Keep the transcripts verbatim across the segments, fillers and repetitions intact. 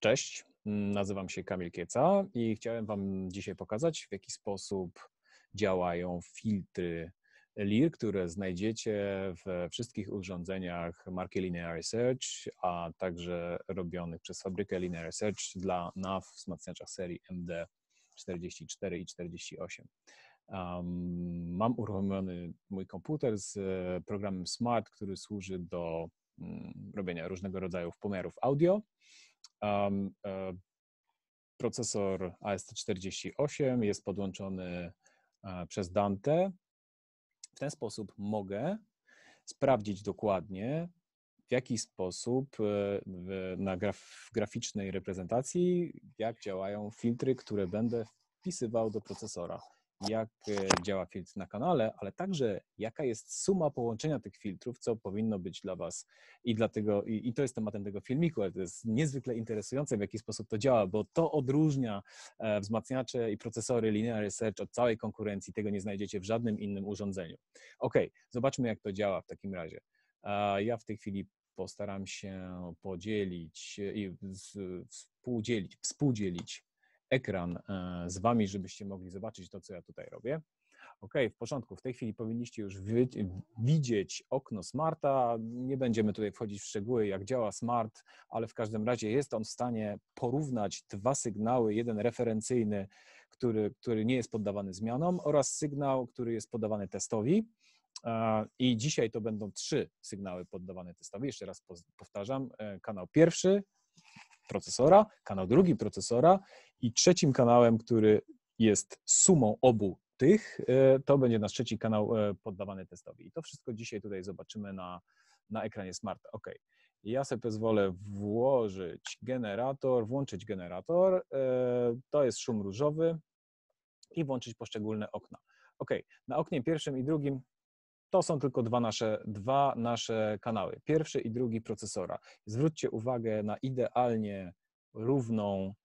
Cześć, nazywam się Kamil Kieca i chciałem Wam dzisiaj pokazać, w jaki sposób działają filtry L I R, które znajdziecie we wszystkich urządzeniach marki Linear Research, a także robionych przez fabrykę Linear Research dla N A W wzmacniacza serii M D czterdzieści cztery i czterdzieści osiem. Um, mam uruchomiony mój komputer z programem Smart, który służy do um, robienia różnego rodzaju pomiarów audio. Um, e, procesor A S C czterdzieści osiem jest podłączony e, przez Dante. W ten sposób mogę sprawdzić dokładnie, w jaki sposób e, w, na graf, graficznej reprezentacji, jak działają filtry, które będę wpisywał do procesora. Jak działa filtr na kanale, ale także jaka jest suma połączenia tych filtrów, co powinno być dla Was i dlatego, i, i to jest tematem tego filmiku, ale to jest niezwykle interesujące, w jaki sposób to działa, bo to odróżnia e, wzmacniacze i procesory Linear Research od całej konkurencji, tego nie znajdziecie w żadnym innym urządzeniu. Ok, zobaczmy, jak to działa w takim razie. E, ja w tej chwili postaram się podzielić i współdzielić, współdzielić ekran z Wami, żebyście mogli zobaczyć to, co ja tutaj robię. Ok, w porządku, w tej chwili powinniście już widzieć okno Smarta. Nie będziemy tutaj wchodzić w szczegóły, jak działa Smart, ale w każdym razie jest on w stanie porównać dwa sygnały, jeden referencyjny, który, który nie jest poddawany zmianom, oraz sygnał, który jest poddawany testowi. I dzisiaj to będą trzy sygnały poddawane testowi. Jeszcze raz powtarzam, kanał pierwszy procesora, kanał drugi procesora i trzecim kanałem, który jest sumą obu tych, to będzie nasz trzeci kanał poddawany testowi. I to wszystko dzisiaj tutaj zobaczymy na, na ekranie Smarta. OK. Ja sobie pozwolę włożyć generator, włączyć generator, to jest szum różowy i włączyć poszczególne okna. OK. Na oknie pierwszym i drugim to są tylko dwa nasze, dwa nasze kanały, pierwszy i drugi procesora. Zwróćcie uwagę na idealnie równą,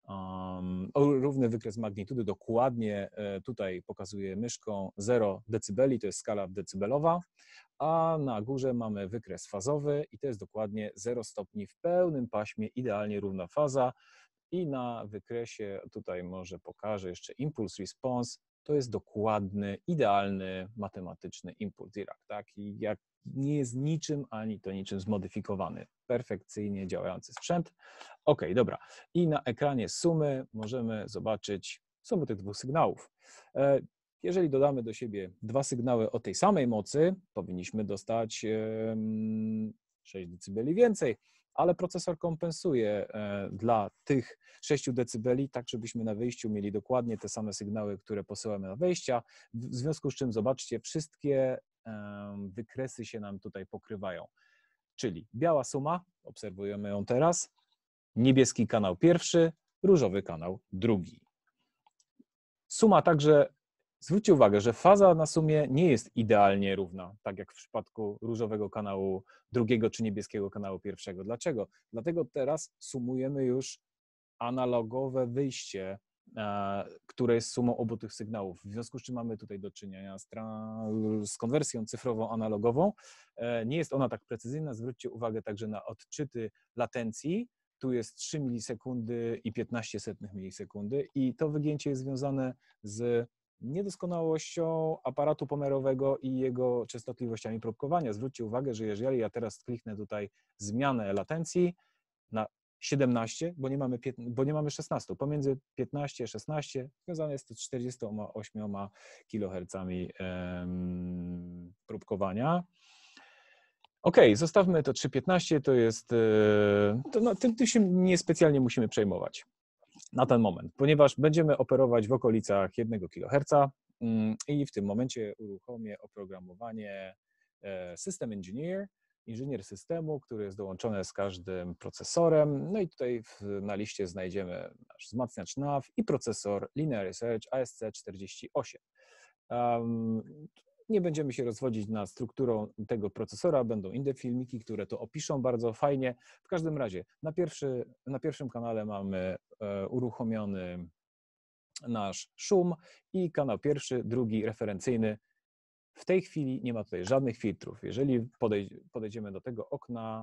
um, równy wykres magnitudy, dokładnie tutaj pokazuję myszką zero decybeli, to jest skala decybelowa, a na górze mamy wykres fazowy i to jest dokładnie zero stopni w pełnym paśmie, idealnie równa faza i na wykresie, tutaj może pokażę jeszcze impuls response, to jest dokładny, idealny, matematyczny impuls Dirac, tak? I jak nie jest niczym, ani to niczym zmodyfikowany, perfekcyjnie działający sprzęt. OK, dobra. I na ekranie sumy możemy zobaczyć sumę tych dwóch sygnałów. Jeżeli dodamy do siebie dwa sygnały o tej samej mocy, powinniśmy dostać sześć decybeli więcej, ale procesor kompensuje dla tych sześciu decybeli, tak żebyśmy na wyjściu mieli dokładnie te same sygnały, które posyłamy na wejścia, w związku z czym zobaczcie, wszystkie wykresy się nam tutaj pokrywają. Czyli biała suma, obserwujemy ją teraz, niebieski kanał pierwszy, różowy kanał drugi. Suma także, zwróćcie uwagę, że faza na sumie nie jest idealnie równa, tak jak w przypadku różowego kanału drugiego czy niebieskiego kanału pierwszego. Dlaczego? Dlatego teraz sumujemy już analogowe wyjście, które jest sumą obu tych sygnałów. W związku z czym mamy tutaj do czynienia z, z konwersją cyfrową analogową. Nie jest ona tak precyzyjna. Zwróćcie uwagę także na odczyty latencji. Tu jest trzy milisekundy i piętnaście setnych milisekundy i to wygięcie jest związane z niedoskonałością aparatu pomiarowego i jego częstotliwościami próbkowania. Zwróćcie uwagę, że jeżeli ja teraz kliknę tutaj zmianę latencji na siedemnaście, bo nie mamy, bo nie mamy szesnaście, pomiędzy piętnaście a szesnaście związane jest to z czterdziestoma ośmioma kilohercami um, próbkowania. OK, zostawmy to trzy piętnaście, to jest, to, no, tym, tym się niespecjalnie musimy przejmować na ten moment, ponieważ będziemy operować w okolicach jednego kiloherca i w tym momencie uruchomię oprogramowanie System Engineer, inżynier systemu, który jest dołączony z każdym procesorem. No i tutaj w, na liście znajdziemy nasz wzmacniacz N A W i procesor Linear Research A S C czterdzieści osiem. Um, nie będziemy się rozwodzić nad strukturą tego procesora, będą inne filmiki, które to opiszą bardzo fajnie. W każdym razie na, pierwszy, na pierwszym kanale mamy e, uruchomiony nasz szum i kanał pierwszy, drugi referencyjny. W tej chwili nie ma tutaj żadnych filtrów. Jeżeli podejdziemy do tego okna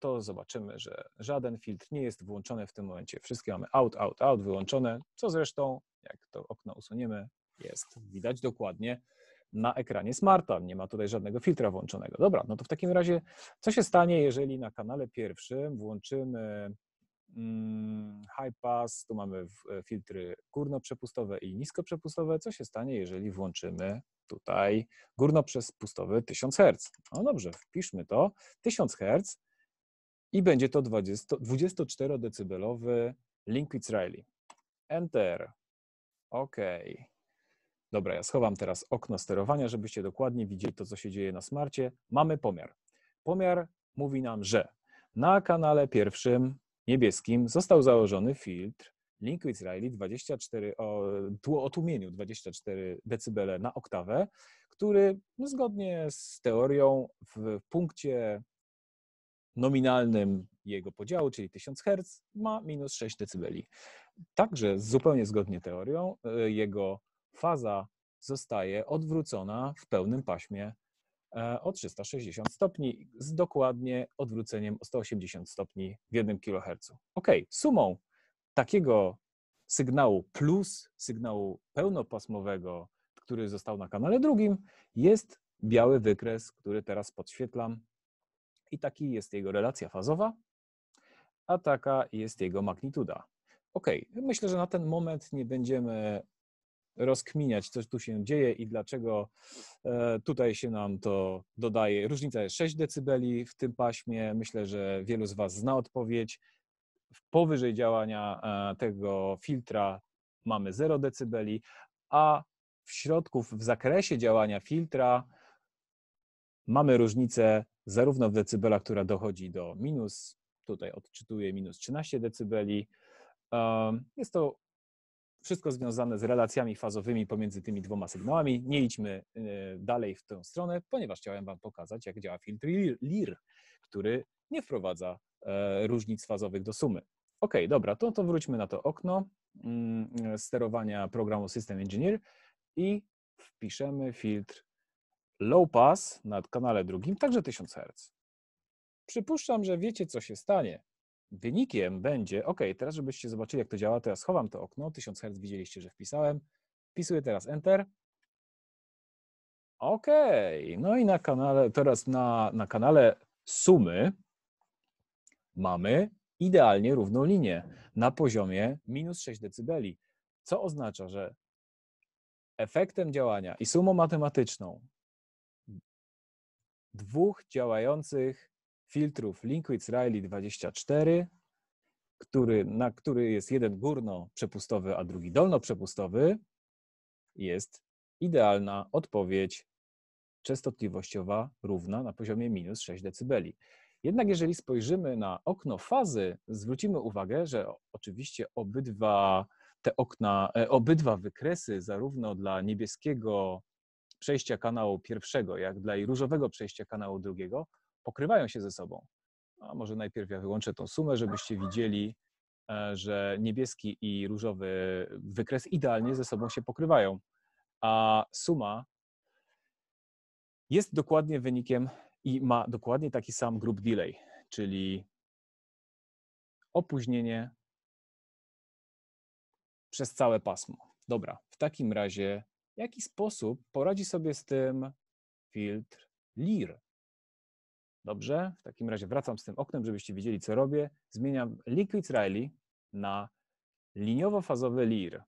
to zobaczymy, że żaden filtr nie jest włączony w tym momencie. Wszystkie mamy out, out, out, wyłączone, co zresztą, jak to okno usuniemy, jest widać dokładnie na ekranie smarta. Nie ma tutaj żadnego filtra włączonego. Dobra, no to w takim razie, co się stanie, jeżeli na kanale pierwszym włączymy hmm, high pass, tu mamy filtry górnoprzepustowe i niskoprzepustowe. Co się stanie, jeżeli włączymy tutaj górnoprzepustowy tysiąc herców? No dobrze, wpiszmy to, tysiąc herców i będzie to dwudziestoczterodecybelowy Linkwitz-Riley. Enter. OK. Dobra, ja schowam teraz okno sterowania, żebyście dokładnie widzieli to, co się dzieje na smarcie. Mamy pomiar. Pomiar mówi nam, że na kanale pierwszym niebieskim został założony filtr Linkwitz-Riley dwadzieścia cztery o, o tłumieniu dwadzieścia cztery decybele na oktawę, który no, zgodnie z teorią w punkcie nominalnym jego podziału, czyli tysiąc herców, ma minus sześć decybeli. Także zupełnie zgodnie teorią jego faza zostaje odwrócona w pełnym paśmie o trzysta sześćdziesiąt stopni z dokładnie odwróceniem o sto osiemdziesiąt stopni w jednym kilohercu. Ok, sumą takiego sygnału plus sygnału pełnopasmowego, który został na kanale drugim, jest biały wykres, który teraz podświetlam i taki jest jego relacja fazowa, a taka jest jego magnituda. Ok, myślę, że na ten moment nie będziemy rozkminiać, co tu się dzieje i dlaczego tutaj się nam to dodaje. Różnica jest sześć decybeli w tym paśmie. Myślę, że wielu z Was zna odpowiedź. Powyżej działania tego filtra mamy zero decybeli, a w środku, w zakresie działania filtra mamy różnicę zarówno w decybelach, która dochodzi do minus, tutaj odczytuję minus trzynaście decybeli. Jest to wszystko związane z relacjami fazowymi pomiędzy tymi dwoma sygnałami. Nie idźmy dalej w tę stronę, ponieważ chciałem Wam pokazać, jak działa filtr L I R, który nie wprowadza różnic fazowych do sumy. Ok, dobra, to, to wróćmy na to okno sterowania programu System Engineer i wpiszemy filtr Low Pass na kanale drugim, także tysiąc herców. Przypuszczam, że wiecie, co się stanie. Wynikiem będzie, ok, teraz żebyście zobaczyli, jak to działa, to ja schowam to okno, tysiąc herców widzieliście, że wpisałem, wpisuję teraz Enter. Ok, no i na kanale, teraz na, na kanale sumy mamy idealnie równą linię na poziomie minus sześć decybeli, co oznacza, że efektem działania i sumą matematyczną dwóch działających filtrów Linkwitz-Riley dwadzieścia cztery, który, na który jest jeden górnoprzepustowy, a drugi dolnoprzepustowy, jest idealna odpowiedź częstotliwościowa równa na poziomie minus sześć decybeli. Jednak jeżeli spojrzymy na okno fazy, zwrócimy uwagę, że oczywiście obydwa te okna, obydwa wykresy, zarówno dla niebieskiego przejścia kanału pierwszego, jak dla i różowego przejścia kanału drugiego, pokrywają się ze sobą. A może najpierw ja wyłączę tą sumę, żebyście widzieli, że niebieski i różowy wykres idealnie ze sobą się pokrywają, a suma jest dokładnie wynikiem i ma dokładnie taki sam group delay, czyli opóźnienie przez całe pasmo. Dobra, w takim razie w jaki sposób poradzi sobie z tym filtr L I R? Dobrze, w takim razie wracam z tym oknem, żebyście wiedzieli, co robię. Zmieniam Linkwitz-Riley na liniowo-fazowy L I R.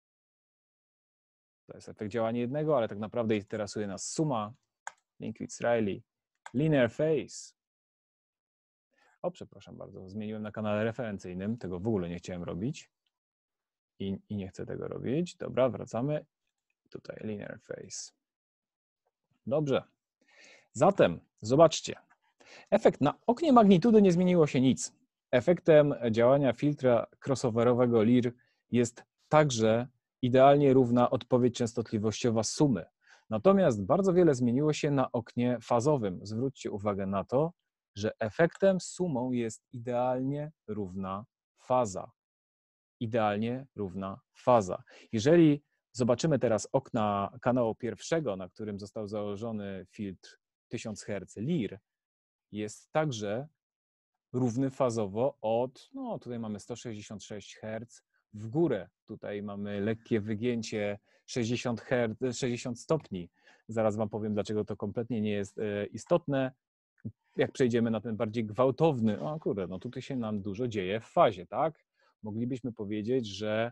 To jest efekt działania jednego, ale tak naprawdę interesuje nas suma Linkwitz-Riley linear phase. O, przepraszam bardzo, zmieniłem na kanale referencyjnym, tego w ogóle nie chciałem robić i, i nie chcę tego robić. Dobra, wracamy. Tutaj linear phase. Dobrze. Zatem zobaczcie. Efekt na oknie magnitudy nie zmieniło się nic. Efektem działania filtra crossoverowego L I R jest także idealnie równa odpowiedź częstotliwościowa sumy. Natomiast bardzo wiele zmieniło się na oknie fazowym. Zwróćcie uwagę na to, że efektem sumą jest idealnie równa faza. Idealnie równa faza. Jeżeli zobaczymy teraz okna kanału pierwszego, na którym został założony filtr tysiąc herców L I R, jest także równy fazowo od, no tutaj mamy sto sześćdziesiąt sześć herców w górę. Tutaj mamy lekkie wygięcie sześćdziesiąt herców, sześćdziesiąt stopni. Zaraz wam powiem, dlaczego to kompletnie nie jest istotne. Jak przejdziemy na ten bardziej gwałtowny, o kurde, no tutaj się nam dużo dzieje w fazie, tak? Moglibyśmy powiedzieć, że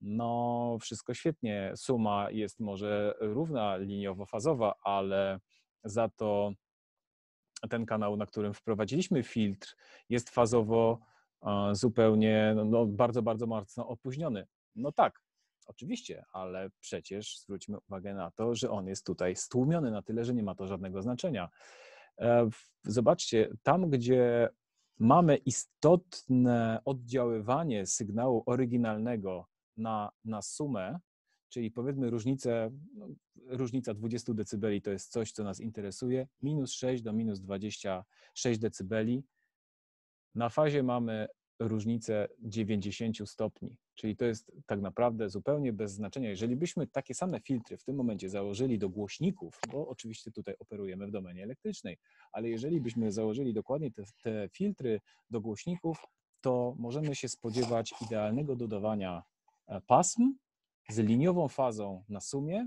no wszystko świetnie, suma jest może równa liniowo-fazowa, ale za to ten kanał, na którym wprowadziliśmy filtr, jest fazowo zupełnie, no bardzo, bardzo mocno opóźniony. No tak, oczywiście, ale przecież zwróćmy uwagę na to, że on jest tutaj stłumiony na tyle, że nie ma to żadnego znaczenia. Zobaczcie, tam gdzie mamy istotne oddziaływanie sygnału oryginalnego na, na sumę, czyli powiedzmy różnicę, no, różnica dwadzieścia decybeli to jest coś, co nas interesuje, minus sześć do minus dwadzieścia sześć decybeli. Na fazie mamy różnicę dziewięćdziesiąt stopni, czyli to jest tak naprawdę zupełnie bez znaczenia. Jeżeli byśmy takie same filtry w tym momencie założyli do głośników, bo oczywiście tutaj operujemy w domenie elektrycznej, ale jeżeli byśmy założyli dokładnie te, te filtry do głośników, to możemy się spodziewać idealnego dodawania pasm z liniową fazą na sumie,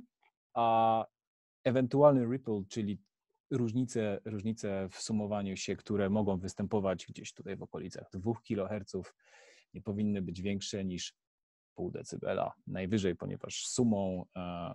a ewentualny ripple, czyli różnice, różnice w sumowaniu się, które mogą występować gdzieś tutaj w okolicach dwóch kiloherców, nie powinny być większe niż pół decybela najwyżej, ponieważ sumą e,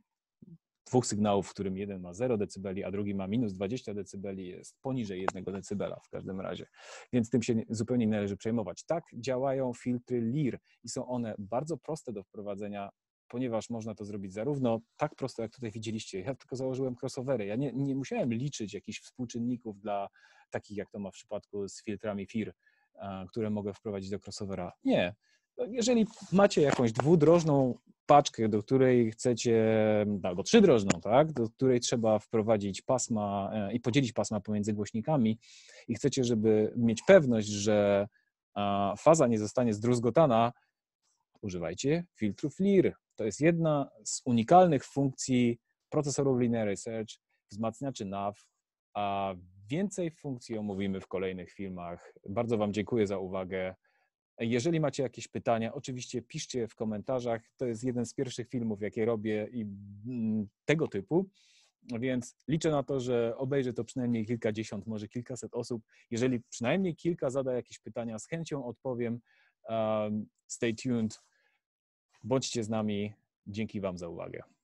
dwóch sygnałów, w którym jeden ma zero decybeli, a drugi ma minus dwadzieścia decybeli, jest poniżej jednego decybela w każdym razie. Więc tym się zupełnie nie należy przejmować. Tak działają filtry L I R i są one bardzo proste do wprowadzenia, ponieważ można to zrobić zarówno tak prosto, jak tutaj widzieliście. Ja tylko założyłem crossovery. Ja nie, nie musiałem liczyć jakichś współczynników dla takich, jak to ma w przypadku z filtrami F I R, które mogę wprowadzić do crossovera. Nie. Jeżeli macie jakąś dwudrożną paczkę, do której chcecie, albo trzydrożną, tak, do której trzeba wprowadzić pasma i podzielić pasma pomiędzy głośnikami i chcecie, żeby mieć pewność, że faza nie zostanie zdruzgotana, używajcie filtrów L I R. To jest jedna z unikalnych funkcji procesorów Linear Research, wzmacniaczy N A V, a więcej funkcji omówimy w kolejnych filmach. Bardzo wam dziękuję za uwagę. Jeżeli macie jakieś pytania, oczywiście piszcie w komentarzach. To jest jeden z pierwszych filmów, jakie robię i tego typu, więc liczę na to, że obejrzy to przynajmniej kilkadziesiąt, może kilkaset osób. Jeżeli przynajmniej kilka zada jakieś pytania, z chęcią odpowiem. Um, stay tuned. Bądźcie z nami. Dzięki wam za uwagę.